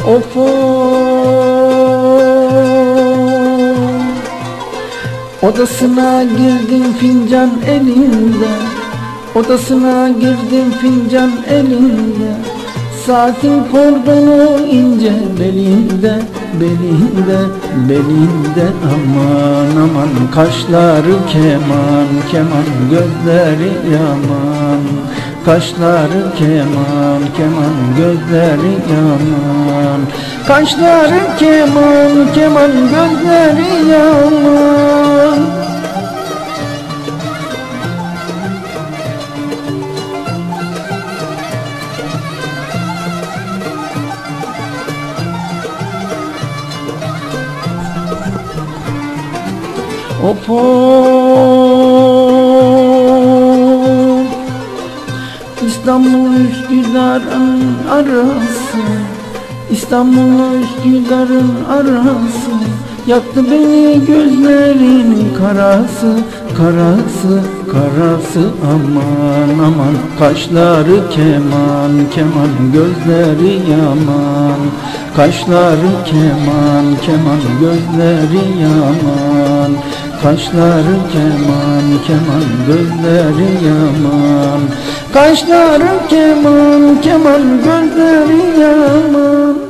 Of Odasına girdim fincan elinde, odasına girdim fincan elinde. Saatin kordonu ince belinde, belinde, belinde. Aman aman kaşları keman, keman gözleri yaman. Kaşları keman, keman gözleri yaman. Kaşları keman, keman gözleri yaman. Of İstanbul Üsküdar'ın arası, İstanbul Üsküdar'ın arası. Yaktı beni gözlerin karası, karası, karası. Aman aman kaşları keman, keman gözleri yaman. Kaşları keman, keman gözleri yaman. Kaşları keman, keman gözleri yaman. Kaşları keman, keman gözleri yaman.